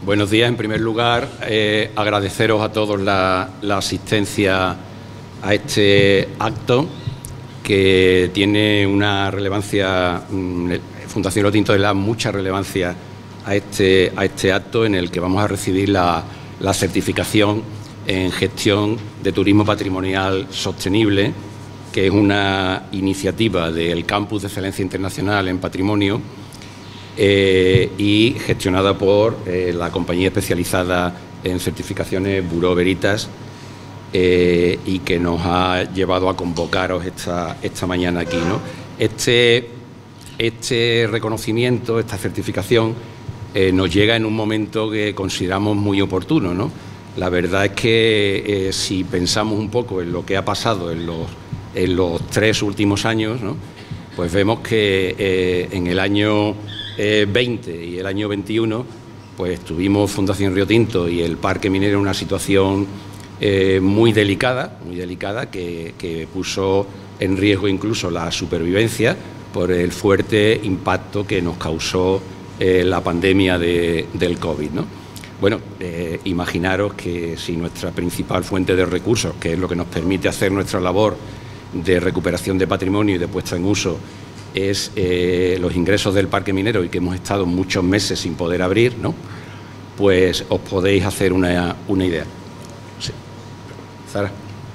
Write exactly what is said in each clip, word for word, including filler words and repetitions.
Buenos días. En primer lugar, eh, agradeceros a todos la, la asistencia a este acto que tiene una relevancia, mmm, Fundación Riotinto le da mucha relevancia a este, a este acto en el que vamos a recibir la, la certificación en gestión de turismo patrimonial sostenible, que es una iniciativa del Campus de Excelencia Internacional en Patrimonio eh, y gestionada por eh, la compañía especializada en certificaciones Bureau Veritas eh, y que nos ha llevado a convocaros esta, esta mañana aquí, ¿no? Este, este reconocimiento, esta certificación, eh, nos llega en un momento que consideramos muy oportuno, ¿no? La verdad es que eh, si pensamos un poco en lo que ha pasado en los, en los tres últimos años, ¿no?, pues vemos que eh, en el año eh, veinte y el año veintiuno pues tuvimos Fundación Riotinto y el Parque Minero en una situación eh, muy delicada, muy delicada que, que puso en riesgo incluso la supervivencia por el fuerte impacto que nos causó eh, la pandemia de, del COVID, ¿no? Bueno, eh, imaginaros que si nuestra principal fuente de recursos, que es lo que nos permite hacer nuestra labor de recuperación de patrimonio y de puesta en uso, es eh, los ingresos del parque minero y que hemos estado muchos meses sin poder abrir, ¿no?, pues os podéis hacer una, una idea. Sí. Sara.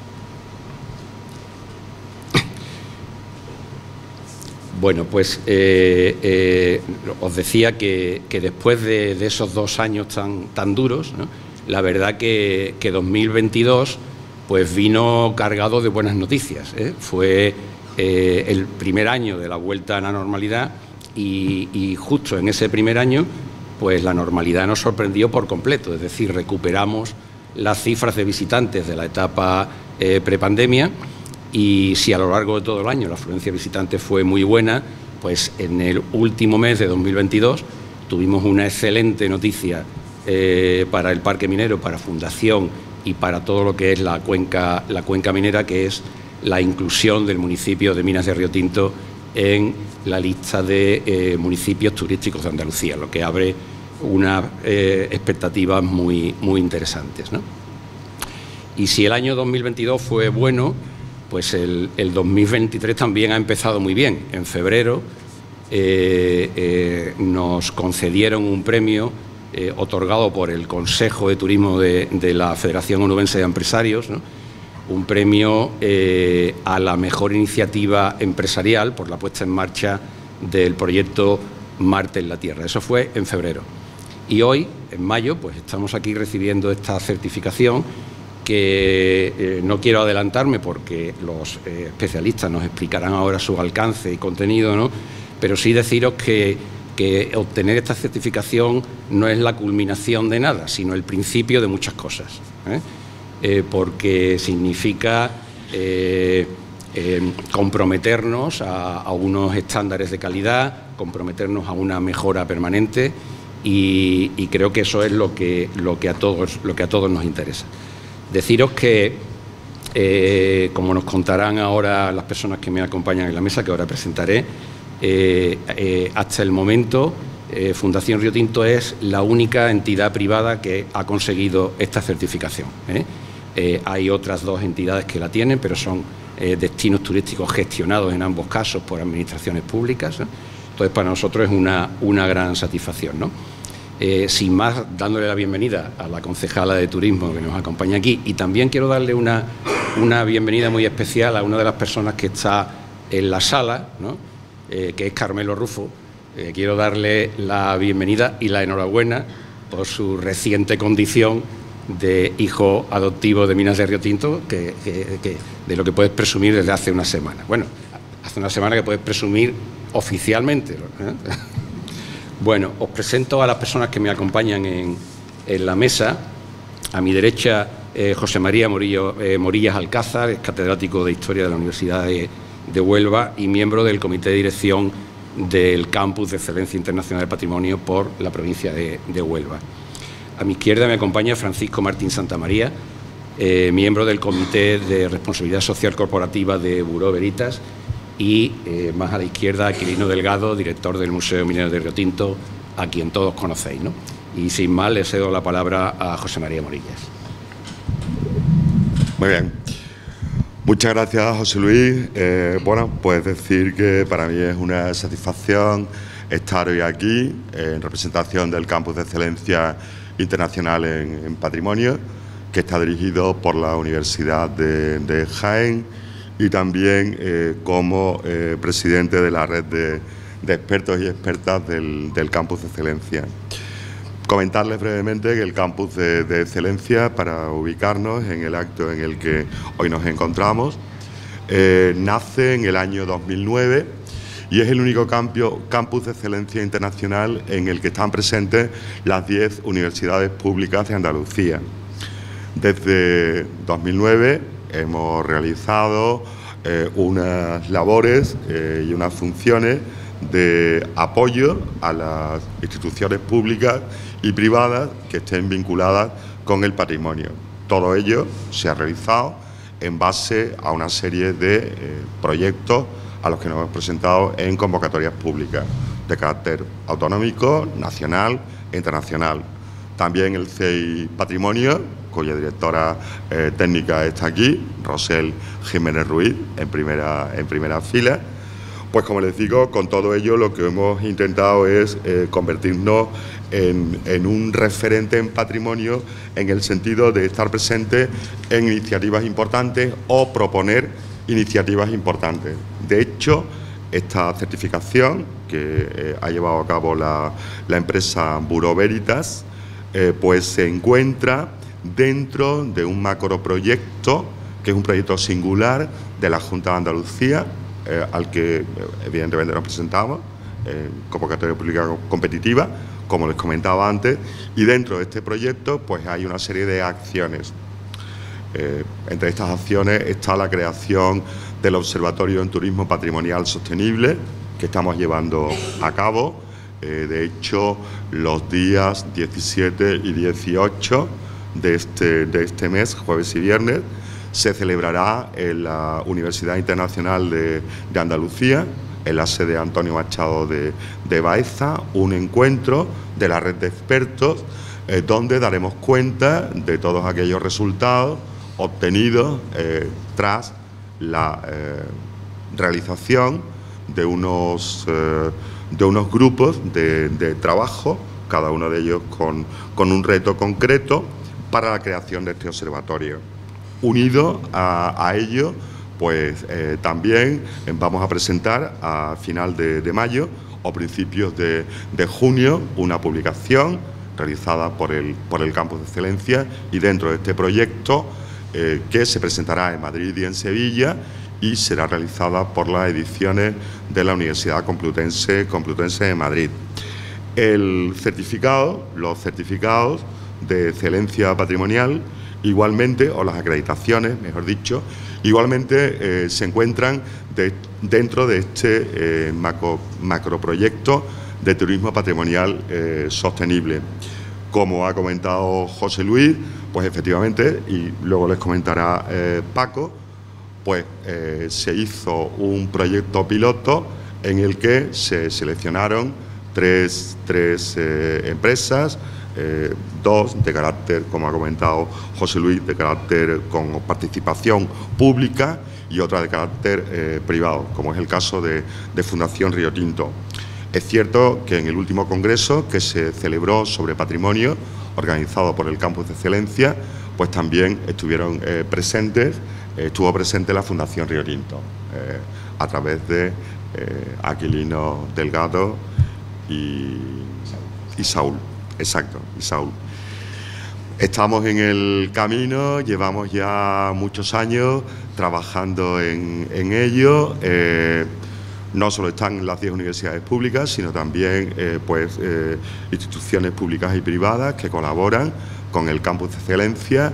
Bueno, pues eh, eh, os decía que, que después de, de esos dos años tan, tan duros, ¿no?, la verdad que, que dos mil veintidós pues vino cargado de buenas noticias, ¿eh? Fue eh, el primer año de la vuelta a la normalidad y, y justo en ese primer año pues la normalidad nos sorprendió por completo, es decir, recuperamos las cifras de visitantes de la etapa eh, prepandemia. Y si a lo largo de todo el año la afluencia de visitantes fue muy buena, pues en el último mes de dos mil veintidós tuvimos una excelente noticia eh, para el Parque Minero, para Fundación y para todo lo que es la cuenca, la cuenca minera, que es la inclusión del municipio de Minas de Riotinto en la lista de eh, municipios turísticos de Andalucía, lo que abre unas eh, expectativas muy, muy interesantes, ¿no? Y si el año dos mil veintidós fue bueno, pues el, el dos mil veintitrés también ha empezado muy bien. En febrero eh, eh, nos concedieron un premio eh, otorgado por el Consejo de Turismo de, de la Federación Onubense de Empresarios, ¿no?, un premio eh, a la mejor iniciativa empresarial por la puesta en marcha del proyecto Marte en la Tierra. Eso fue en febrero. Y hoy, en mayo, pues estamos aquí recibiendo esta certificación que eh, no quiero adelantarme porque los eh, especialistas nos explicarán ahora su alcance y contenido, ¿no?, pero sí deciros que, que obtener esta certificación no es la culminación de nada, sino el principio de muchas cosas, ¿eh? Eh, porque significa eh, eh, comprometernos a, a unos estándares de calidad, comprometernos a una mejora permanente y, y creo que eso es lo que, lo que a todos, lo que a todos nos interesa. Deciros que, eh, como nos contarán ahora las personas que me acompañan en la mesa, que ahora presentaré, eh, eh, hasta el momento eh, Fundación Riotinto es la única entidad privada que ha conseguido esta certificación, ¿eh? Eh, hay otras dos entidades que la tienen, pero son eh, destinos turísticos gestionados en ambos casos por administraciones públicas, ¿eh? Entonces, para nosotros es una, una gran satisfacción, ¿no? Eh, sin más, dándole la bienvenida a la concejala de Turismo que nos acompaña aquí, y también quiero darle una, una bienvenida muy especial a una de las personas que está en la sala, ¿no?, eh, que es Carmelo Rufo. Eh, quiero darle la bienvenida y la enhorabuena por su reciente condición de hijo adoptivo de Minas de Riotinto, que, que, que, de lo que puedes presumir desde hace una semana. Bueno, hace una semana que puedes presumir oficialmente, ¿eh? Bueno, os presento a las personas que me acompañan en, en la mesa. A mi derecha, eh, José María Morillo, eh, Morillas Alcázar, es catedrático de Historia de la Universidad de, de Huelva y miembro del Comité de Dirección del Campus de Excelencia Internacional del Patrimonio por la provincia de, de Huelva. A mi izquierda me acompaña Francisco Martín Santamaría, eh, miembro del Comité de Responsabilidad Social Corporativa de Bureau Veritas, y eh, más a la izquierda, Aquilino Delgado, director del Museo Minero de Riotinto, a quien todos conocéis, ¿no? Y sin más, le cedo la palabra a José María Morillas. Muy bien. Muchas gracias, José Luis. Eh, bueno, pues decir que para mí es una satisfacción estar hoy aquí en representación del Campus de Excelencia Internacional en, en Patrimonio, que está dirigido por la Universidad de, de Jaén, y también eh, como eh, presidente de la red de, de expertos y expertas del, del Campus de Excelencia. Comentarles brevemente que el Campus de, de Excelencia, para ubicarnos en el acto en el que hoy nos encontramos, eh, nace en el año dos mil nueve y es el único campio, campus de excelencia internacional en el que están presentes las diez universidades públicas de Andalucía. Desde dos mil nueve hemos realizado eh, unas labores eh, y unas funciones de apoyo a las instituciones públicas y privadas que estén vinculadas con el patrimonio. Todo ello se ha realizado en base a una serie de eh, proyectos a los que nos hemos presentado en convocatorias públicas de carácter autonómico, nacional e internacional. También el C E I Patrimonio, cuya directora eh, técnica está aquí, Rosel Jiménez Ruiz, en primera, en primera fila. Pues como les digo, con todo ello lo que hemos intentado es eh, convertirnos en, en un referente en patrimonio, en el sentido de estar presente en iniciativas importantes o proponer iniciativas importantes. De hecho, esta certificación que eh, ha llevado a cabo la, la empresa Bureau Veritas, eh, pues se encuentra dentro de un macroproyecto, que es un proyecto singular de la Junta de Andalucía, Eh, al que eh, evidentemente nos presentamos en eh, convocatoria pública competitiva, como les comentaba antes, y dentro de este proyecto pues hay una serie de acciones. Eh, entre estas acciones está la creación del Observatorio en Turismo Patrimonial Sostenible, que estamos llevando a cabo. Eh, de hecho, los días diecisiete y dieciocho de este, de este mes, jueves y viernes, se celebrará en la Universidad Internacional de, de Andalucía, en la sede Antonio Machado de, de Baeza, un encuentro de la red de expertos eh, donde daremos cuenta de todos aquellos resultados obtenidos eh, tras la eh, realización de unos, eh, de unos grupos de, de trabajo, cada uno de ellos con, con un reto concreto para la creación de este observatorio. Unido a, a ello, pues eh, también vamos a presentar a final de, de mayo o principios de, de junio una publicación realizada por el, por el Campus de Excelencia, y dentro de este proyecto eh, que se presentará en Madrid y en Sevilla y será realizada por las ediciones de la Universidad Complutense, Complutense de Madrid. El certificado, los certificados de excelencia patrimonial, igualmente, o las acreditaciones, mejor dicho, igualmente eh, se encuentran de, dentro de este eh, macro, macroproyecto de turismo patrimonial eh, sostenible. Como ha comentado José Luis, pues efectivamente, y luego les comentará eh, Paco, pues eh, se hizo un proyecto piloto en el que se seleccionaron tres, tres eh, empresas, Eh, dos de carácter, como ha comentado José Luis, de carácter con participación pública, y otra de carácter eh, privado, como es el caso de, de Fundación Río Tinto. Es cierto que en el último congreso que se celebró sobre patrimonio, organizado por el Campus de Excelencia, pues también estuvieron eh, presentes, eh, estuvo presente la Fundación Río Tinto, eh, a través de eh, Aquilino Delgado y, y Saúl. Exacto, y Saúl. Estamos en el camino, llevamos ya muchos años trabajando en, en ello. Eh, no solo están las diez universidades públicas, sino también eh, pues, eh, instituciones públicas y privadas que colaboran con el Campus de Excelencia,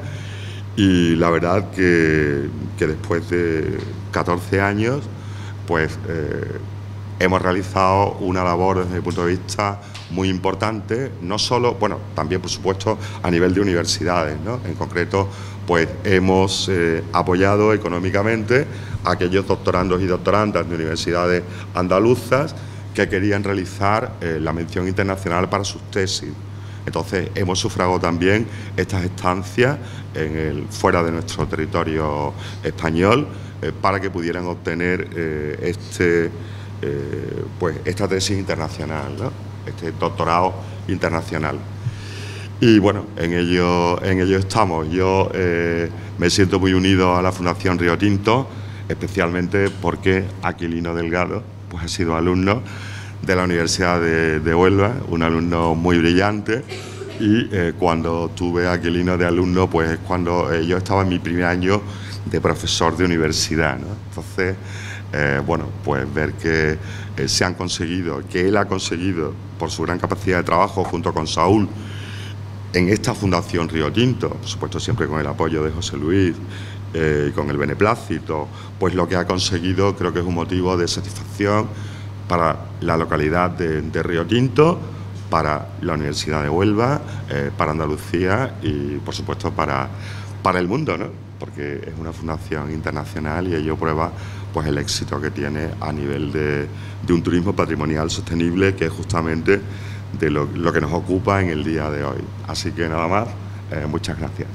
y la verdad que, que después de catorce años pues eh, hemos realizado una labor desde mi punto de vista muy importante, no solo, bueno, también por supuesto a nivel de universidades, ¿no? En concreto, pues hemos eh, apoyado económicamente a aquellos doctorandos y doctorandas de universidades andaluzas que querían realizar eh, la mención internacional para sus tesis. Entonces, hemos sufragado también estas estancias en el, fuera de nuestro territorio español eh, para que pudieran obtener eh, este, eh, pues, esta tesis internacional, ¿no? Este doctorado internacional. Y bueno, en ello, en ello estamos. Yo eh, me siento muy unido a la Fundación Río Tinto, especialmente porque Aquilino Delgado pues, ha sido alumno de la Universidad de, de Huelva, un alumno muy brillante, y eh, cuando tuve a Aquilino de alumno, pues es cuando eh, yo estaba en mi primer año de profesor de universidad, ¿no? Entonces, eh, bueno, pues ver que eh, se han conseguido, que él ha conseguido, por su gran capacidad de trabajo, junto con Saúl, en esta Fundación Río Tinto, por supuesto siempre con el apoyo de José Luis, eh, con el beneplácito, pues lo que ha conseguido creo que es un motivo de satisfacción para la localidad de, de Río Tinto, para la Universidad de Huelva, eh, para Andalucía y, por supuesto, para, para el mundo, ¿no? Porque es una fundación internacional y ello prueba pues, el éxito que tiene a nivel de, de un turismo patrimonial sostenible, que es justamente de lo, lo que nos ocupa en el día de hoy. Así que nada más, eh, muchas gracias.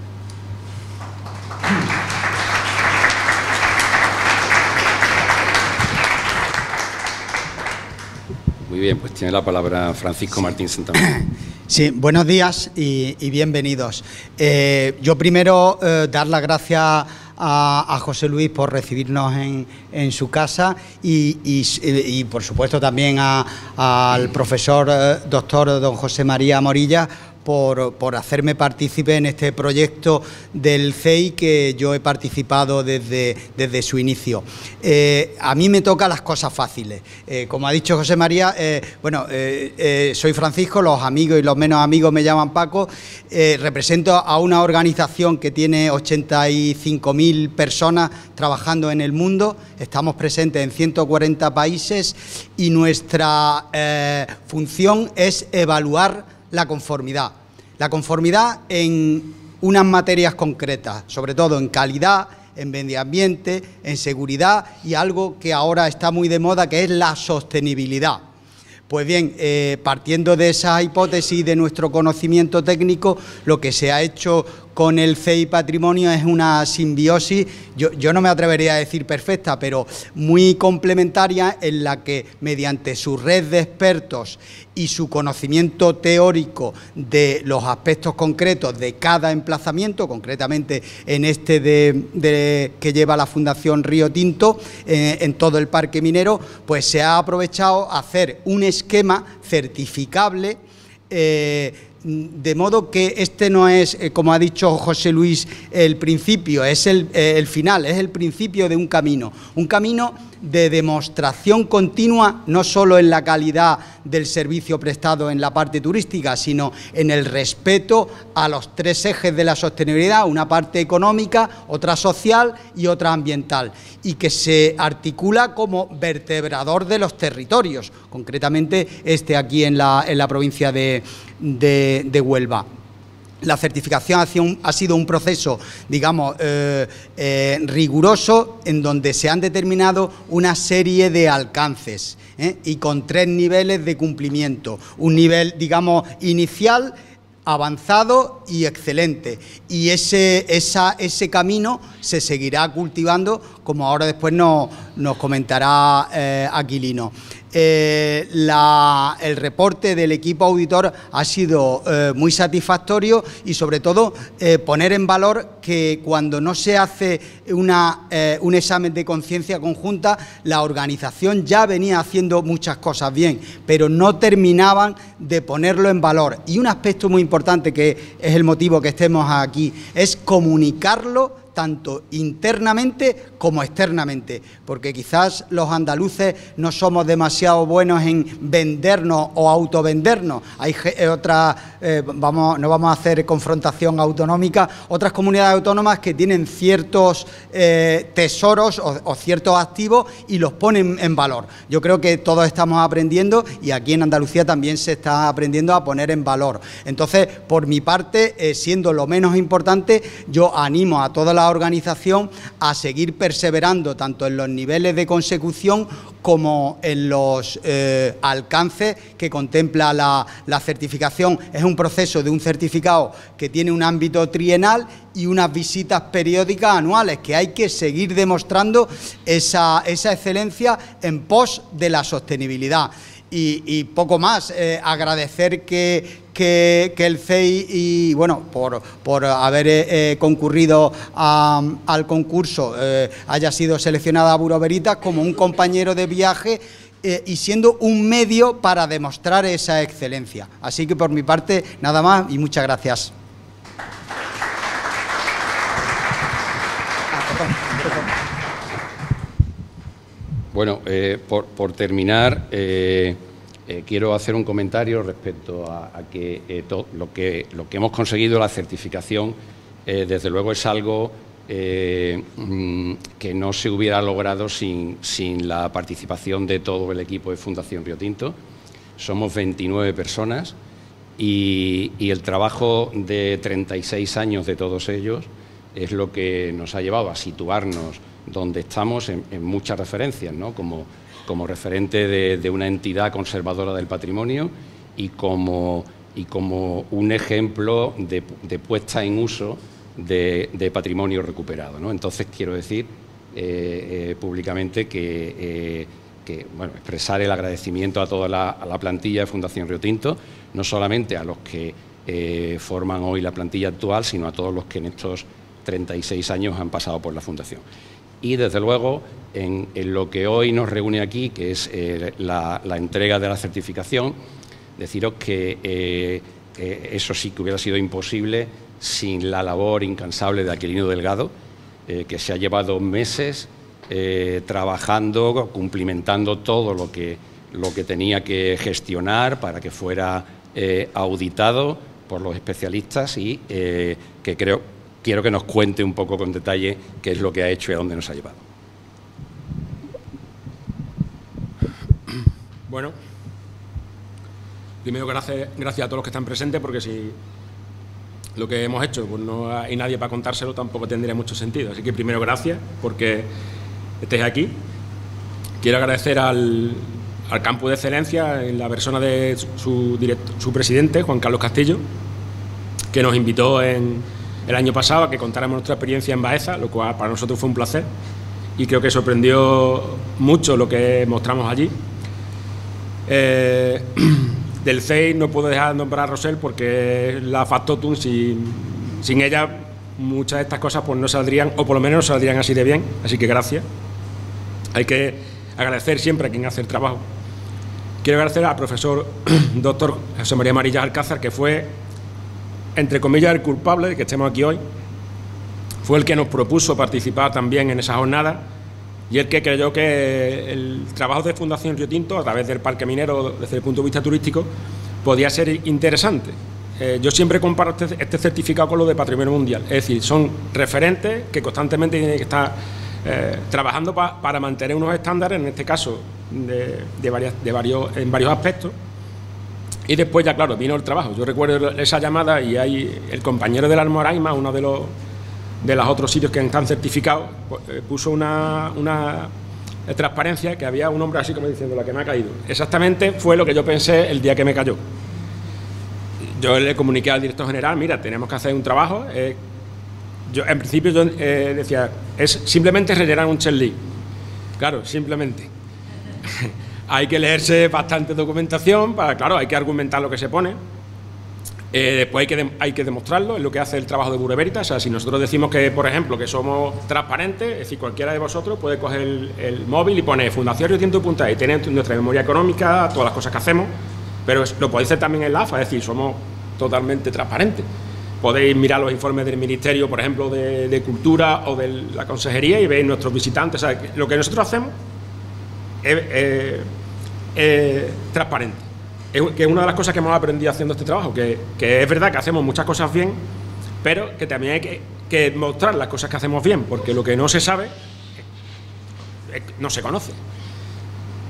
Muy bien, pues tiene la palabra Francisco Martín Santamaría. Sí, buenos días y, y bienvenidos. Eh, yo primero eh, dar las gracias a, a José Luis por recibirnos en, en su casa y, y, y por supuesto también a, al profesor eh, doctor don José María Morilla Por, por hacerme partícipe en este proyecto del C E I que yo he participado desde, desde su inicio. Eh, a mí me tocan las cosas fáciles. Eh, como ha dicho José María, eh, bueno, eh, eh, soy Francisco, los amigos y los menos amigos me llaman Paco, eh, represento a una organización que tiene ochenta y cinco mil personas trabajando en el mundo, estamos presentes en ciento cuarenta países y nuestra eh, función es evaluar la conformidad. La conformidad en unas materias concretas, sobre todo en calidad, en medio ambiente, en seguridad y algo que ahora está muy de moda, que es la sostenibilidad. Pues bien, eh, partiendo de esa hipótesis de nuestro conocimiento técnico, lo que se ha hecho con el C E I Patrimonio es una simbiosis, yo, yo no me atrevería a decir perfecta, pero muy complementaria, en la que mediante su red de expertos y su conocimiento teórico de los aspectos concretos de cada emplazamiento, concretamente en este de, de, que lleva la Fundación Río Tinto, eh, en todo el parque minero, pues se ha aprovechado a hacer un esquema certificable, eh, de modo que este no es, eh, como ha dicho José Luis, el principio, es el, eh, el final, es el principio de un camino, un camino de demostración continua, no solo en la calidad del servicio prestado en la parte turística, sino en el respeto a los tres ejes de la sostenibilidad, una parte económica, otra social y otra ambiental, y que se articula como vertebrador de los territorios, concretamente este aquí en la, en la provincia de, de, de Huelva. La certificación ha sido un proceso, digamos, eh, eh, riguroso, en donde se han determinado una serie de alcances ¿eh? y con tres niveles de cumplimiento. Un nivel, digamos, inicial, avanzado y excelente. Y ese, esa, ese camino se seguirá cultivando, como ahora después nos, nos comentará eh, Aquilino. Eh, la, el reporte del equipo auditor ha sido eh, muy satisfactorio y sobre todo eh, poner en valor que cuando no se hace una, eh, un examen de conciencia conjunta, la organización ya venía haciendo muchas cosas bien, pero no terminaban de ponerlo en valor. Y un aspecto muy importante, que es el motivo que estemos aquí, es comunicarlo tanto internamente como externamente, porque quizás los andaluces no somos demasiado buenos en vendernos o autovendernos. Hay otras, eh, vamos, no vamos a hacer confrontación autonómica, otras comunidades autónomas que tienen ciertos eh, tesoros o, o ciertos activos y los ponen en valor. Yo creo que todos estamos aprendiendo y aquí en Andalucía también se está aprendiendo a poner en valor. Entonces, por mi parte, eh, siendo lo menos importante, yo animo a todas las la organización a seguir perseverando tanto en los niveles de consecución como en los eh, alcances que contempla la, la certificación. Es un proceso de un certificado que tiene un ámbito trienal y unas visitas periódicas anuales, que hay que seguir demostrando esa, esa excelencia en pos de la sostenibilidad. Y, y poco más, eh, agradecer que, que, que el C E I, y bueno, por, por haber eh, concurrido a, al concurso, eh, haya sido seleccionada a Bureau Veritas como un compañero de viaje eh, y siendo un medio para demostrar esa excelencia. Así que por mi parte, nada más y muchas gracias. Bueno, eh, por, por terminar, eh, eh, quiero hacer un comentario respecto a, a que, eh, to, lo que lo que hemos conseguido, la certificación, eh, desde luego es algo eh, mm, que no se hubiera logrado sin, sin la participación de todo el equipo de Fundación Río Tinto. Somos veintinueve personas y, y el trabajo de treinta y seis años de todos ellos es lo que nos ha llevado a situarnos donde estamos en, en muchas referencias, ¿no? Como, como referente de, de una entidad conservadora del patrimonio y como, y como un ejemplo de, de puesta en uso de, de patrimonio recuperado, ¿no? Entonces, quiero decir eh, eh, públicamente que, eh, que bueno, expresar el agradecimiento a toda la, a la plantilla de Fundación Río Tinto, no solamente a los que eh, forman hoy la plantilla actual, sino a todos los que en estos treinta y seis años han pasado por la Fundación. Y, desde luego, en, en lo que hoy nos reúne aquí, que es eh, la, la entrega de la certificación, deciros que eh, eh, eso sí que hubiera sido imposible sin la labor incansable de Aquilino Delgado, eh, que se ha llevado meses eh, trabajando, cumplimentando todo lo que, lo que tenía que gestionar para que fuera eh, auditado por los especialistas y eh, que creo... Quiero que nos cuente un poco con detalle qué es lo que ha hecho y a dónde nos ha llevado. Bueno, primero gracias, gracias a todos los que están presentes, porque si lo que hemos hecho pues no hay nadie para contárselo, tampoco tendría mucho sentido. Así que primero gracias porque estéis aquí. Quiero agradecer al, al Campus de Excelencia en la persona de su, directo, su presidente, Juan Carlos Castillo, que nos invitó en... el año pasado a que contáramos nuestra experiencia en Baeza, lo cual para nosotros fue un placer y creo que sorprendió mucho lo que mostramos allí. Eh, del C E I no puedo dejar de nombrar a Rosel porque es la factotum, sin, sin ella muchas de estas cosas pues no saldrían, o por lo menos no saldrían así de bien, así que gracias. Hay que agradecer siempre a quien hace el trabajo. Quiero agradecer al profesor doctor José María Marillas Alcázar, que fue, entre comillas, el culpable de que estemos aquí hoy. Fue el que nos propuso participar también en esa jornada y el que creyó que el trabajo de Fundación Río Tinto, a través del Parque Minero, desde el punto de vista turístico, podía ser interesante. Eh, yo siempre comparo este, este certificado con lo de Patrimonio Mundial, es decir, son referentes que constantemente tienen que estar eh, trabajando pa, para mantener unos estándares, en este caso, de, de, varias, de varios, en varios aspectos. Y después ya, claro, vino el trabajo. Yo recuerdo esa llamada y ahí el compañero del Almoraima, uno de los de los otros sitios que están certificados, puso una, una transparencia que había un hombre así como diciendo la que me ha caído. Exactamente fue lo que yo pensé el día que me cayó. Yo le comuniqué al director general, mira, tenemos que hacer un trabajo. Eh, yo en principio yo eh, decía, es simplemente rellenar un checklist. Claro, simplemente. Hay que leerse bastante documentación, para, claro, hay que argumentar lo que se pone. Eh, después hay que, de, hay que demostrarlo, es lo que hace el trabajo de Bureau Veritas. O sea, si nosotros decimos que, por ejemplo, que somos transparentes, es decir, cualquiera de vosotros puede coger el, el móvil y poner Fundación Río Tinto punto es y tener nuestra memoria económica, todas las cosas que hacemos, pero es, lo podéis hacer también en la A F A, es decir, somos totalmente transparentes. Podéis mirar los informes del Ministerio, por ejemplo, de, de Cultura o de la Consejería y veis nuestros visitantes. O sea, que lo que nosotros hacemos es, es, es transparente. Es, que es una de las cosas que hemos aprendido haciendo este trabajo, que, que es verdad que hacemos muchas cosas bien, pero que también hay que, que mostrar las cosas que hacemos bien, porque lo que no se sabe eh, no se conoce.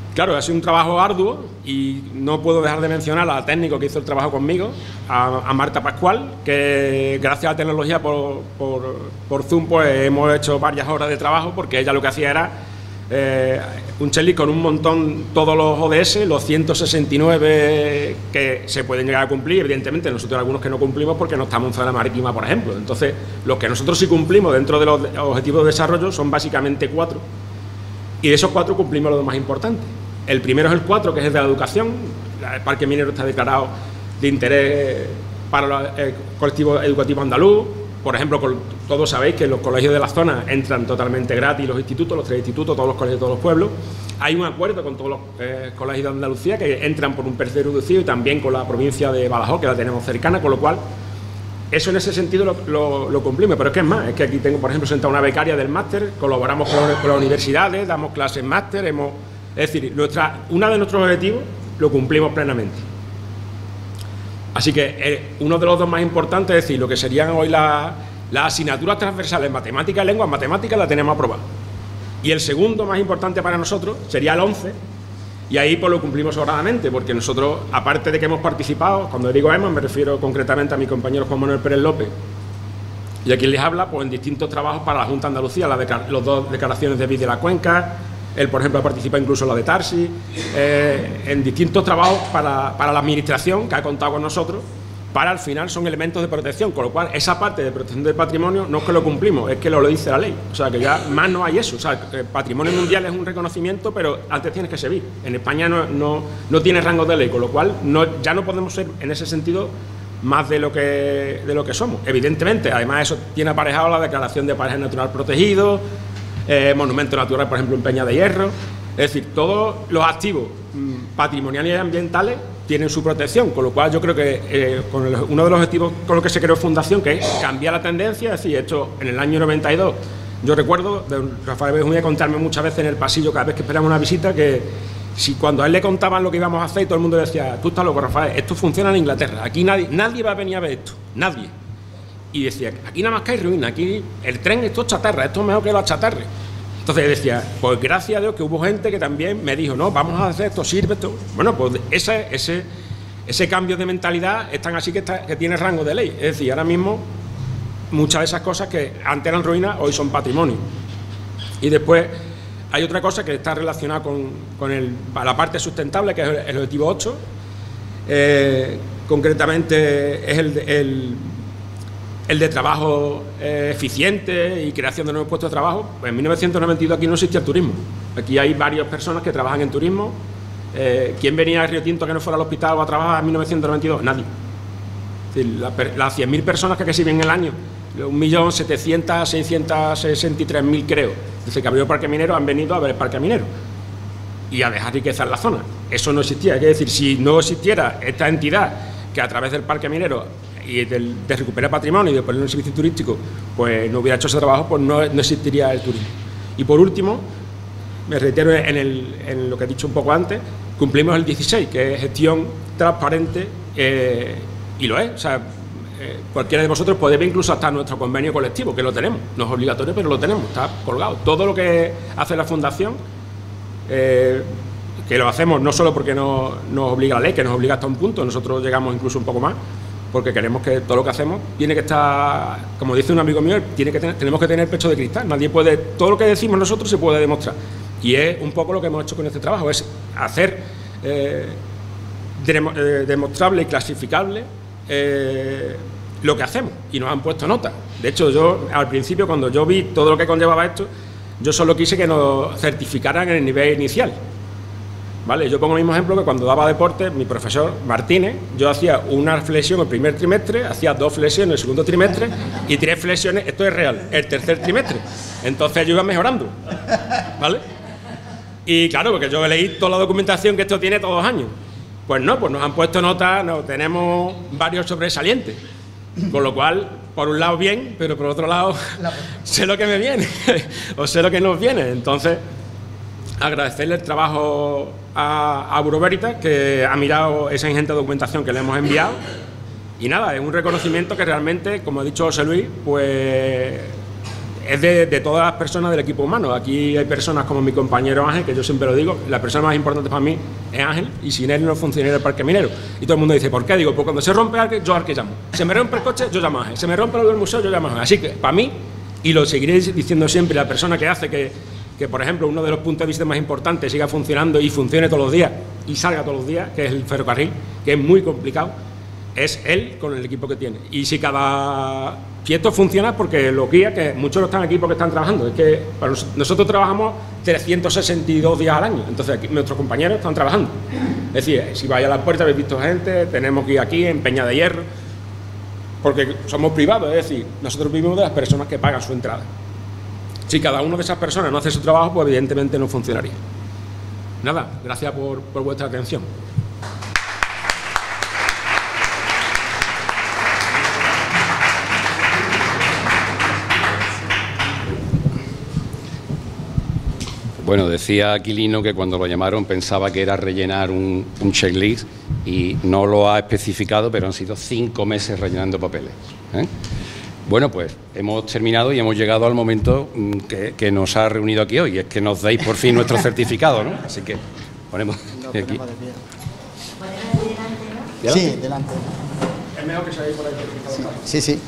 Claro, ha sido un trabajo arduo y no puedo dejar de mencionar al técnico que hizo el trabajo conmigo, a, a Marta Pascual, que gracias a la tecnología por, por, por Zoom pues hemos hecho varias horas de trabajo, porque ella lo que hacía era eh, un checklist con un montón, todos los O D S, los ciento sesenta y nueve que se pueden llegar a cumplir. Evidentemente nosotros algunos que no cumplimos porque no estamos en zona marítima, por ejemplo. Entonces, los que nosotros sí cumplimos dentro de los objetivos de desarrollo son básicamente cuatro, y de esos cuatro cumplimos los más importantes. El primero es el cuatro, que es el de la educación. El Parque Minero está declarado de interés para el colectivo educativo andaluz. Por ejemplo, todos sabéis que los colegios de la zona entran totalmente gratis, los institutos, los tres institutos, todos los colegios de todos los pueblos. Hay un acuerdo con todos los eh, colegios de Andalucía que entran por un precio reducido, y también con la provincia de Badajoz, que la tenemos cercana, con lo cual eso en ese sentido lo, lo, lo cumplimos. Pero es que es más, es que aquí tengo, por ejemplo, sentada una becaria del máster, colaboramos con, con las universidades, damos clases máster, hemos... Es decir, nuestra, uno de nuestros objetivos lo cumplimos plenamente. Así que eh, uno de los dos más importantes, es decir, lo que serían hoy las la asignaturas transversales, matemáticas y lenguas, matemáticas la tenemos aprobada. Y el segundo más importante para nosotros sería el once, y ahí pues lo cumplimos sobradamente, porque nosotros, aparte de que hemos participado, cuando digo hemos, me refiero concretamente a mi compañero Juan Manuel Pérez López, y a quien les habla, pues en distintos trabajos para la Junta de Andalucía, las los dos declaraciones de B I D de la Cuenca. Él, por ejemplo, participa incluso en la de Tarsi, eh, en distintos trabajos para, para la administración que ha contado con nosotros, para al final son elementos de protección, con lo cual esa parte de protección del patrimonio no es que lo cumplimos, es que lo, lo dice la ley. O sea, que ya más no hay eso. O sea, el patrimonio mundial es un reconocimiento, pero antes tienes que servir. En España no, no, no tiene rango de ley, con lo cual no, ya no podemos ser, en ese sentido, más de lo que de lo que somos. Evidentemente, además eso tiene aparejado la declaración de paraje natural protegido, Eh, monumento natural, por ejemplo, en Peña de Hierro. Es decir, todos los activos mmm, patrimoniales y ambientales tienen su protección, con lo cual yo creo que eh, con el, uno de los objetivos con los que se creó Fundación, que es cambiar la tendencia. Es decir, esto en el año noventa y dos, yo recuerdo de Rafael Bejuña contarme muchas veces en el pasillo, cada vez que esperamos una visita, que si cuando a él le contaban lo que íbamos a hacer, todo el mundo decía, tú estás loco, Rafael, esto funciona en Inglaterra, aquí nadie, nadie va a venir a ver esto, nadie. Y decía, aquí nada más que hay ruina, aquí el tren, esto es chatarra, esto es mejor que los chatarres. Entonces decía, pues gracias a Dios que hubo gente que también me dijo, no, vamos a hacer esto, sirve esto. Bueno, pues ese, ese, ese cambio de mentalidad es tan así que, está, que tiene rango de ley. Es decir, ahora mismo muchas de esas cosas que antes eran ruinas, hoy son patrimonio. Y después hay otra cosa que está relacionada con, con el, la parte sustentable, que es el, el objetivo ocho. Eh, concretamente es el... el el de trabajo eh, eficiente y creación de nuevos puestos de trabajo. Pues en mil novecientos noventa y dos aquí no existía el turismo. Aquí hay varias personas que trabajan en turismo. Eh, ¿Quién venía a Río Tinto que no fuera al hospital o a trabajar en mil novecientos noventa y dos? Nadie. Es decir, la, las cien mil personas que, que se viven en el año, un millón setecientos, seiscientos sesenta y tres mil creo, desde que abrió el Parque Minero han venido a ver el Parque Minero y a dejar riqueza en la zona. Eso no existía. Es decir, si no existiera esta entidad que a través del Parque Minero y del, de recuperar patrimonio y de poner un servicio turístico, pues no hubiera hecho ese trabajo, pues no, no existiría el turismo. Y por último, me reitero en, el, en lo que he dicho un poco antes, cumplimos el dieciséis, que es gestión transparente, eh, y lo es. O sea, eh, cualquiera de vosotros puede ver incluso hasta nuestro convenio colectivo, que lo tenemos, no es obligatorio, pero lo tenemos, está colgado. Todo lo que hace la Fundación, eh, que lo hacemos no solo porque no, nos obliga la ley, que nos obliga hasta un punto, nosotros llegamos incluso un poco más, porque queremos que todo lo que hacemos tiene que estar, como dice un amigo mío, tiene que tener, tenemos que tener pecho de cristal. Nadie puede, todo lo que decimos nosotros se puede demostrar. Y es un poco lo que hemos hecho con este trabajo, es hacer eh, de, de, demostrable y clasificable eh, lo que hacemos. Y nos han puesto nota. De hecho, yo al principio, cuando yo vi todo lo que conllevaba esto, yo solo quise que nos certificaran en el nivel inicial. ¿Vale? Yo pongo el mismo ejemplo que cuando daba deporte, mi profesor Martínez, yo hacía una flexión el primer trimestre, hacía dos flexiones el segundo trimestre y tres flexiones, esto es real, el tercer trimestre. Entonces yo iba mejorando, ¿vale? Y claro, porque yo leí toda la documentación que esto tiene todos los años. Pues no, pues nos han puesto nota, no, tenemos varios sobresalientes. Con lo cual, por un lado bien, pero por otro lado sé lo que me viene, o sé lo que nos viene. Entonces, agradecerle el trabajo a, a Bureau Veritas, que ha mirado esa ingente documentación que le hemos enviado. Y nada, es un reconocimiento que realmente, como ha dicho José Luis, pues es de, de todas las personas del equipo humano. Aquí hay personas como mi compañero Ángel, que yo siempre lo digo, la persona más importante para mí es Ángel, y sin él no funcionaría el parque minero. Y todo el mundo dice, ¿por qué? Digo, pues cuando se rompe algo, yo al que llamo. Se me rompe el coche, yo llamo a Ángel. Se me rompe algo del museo, yo llamo a Ángel. Así que, para mí, y lo seguiré diciendo siempre, la persona que hace que, que, por ejemplo, uno de los puntos de vista más importantes siga funcionando y funcione todos los días, y salga todos los días, que es el ferrocarril, que es muy complicado, es él con el equipo que tiene. Y si cada... Si esto funciona porque lo guía, que muchos no están aquí porque están trabajando. Es que para nosotros trabajamos trescientos sesenta y dos días al año. Entonces aquí nuestros compañeros están trabajando. Es decir, si vais a la puerta habéis visto gente, tenemos que ir aquí en Peña de Hierro, porque somos privados, es decir, nosotros vivimos de las personas que pagan su entrada. Si cada una de esas personas no hace su trabajo, pues evidentemente no funcionaría. Nada, gracias por, por vuestra atención. Bueno, decía Aquilino que cuando lo llamaron pensaba que era rellenar un, un checklist y no lo ha especificado, pero han sido cinco meses rellenando papeles, ¿eh? Bueno, pues hemos terminado y hemos llegado al momento que, que nos ha reunido aquí hoy, es que nos deis por fin nuestro certificado, ¿no? Así que ponemos aquí. ¿Podemos de pie? Sí, delante. Es mejor que se vaya por ahí. Sí, sí.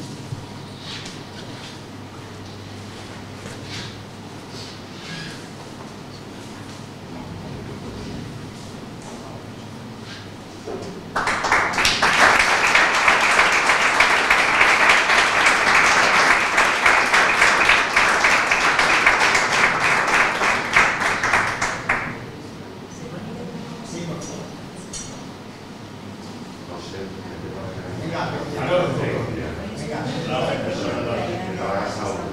Venga, venga.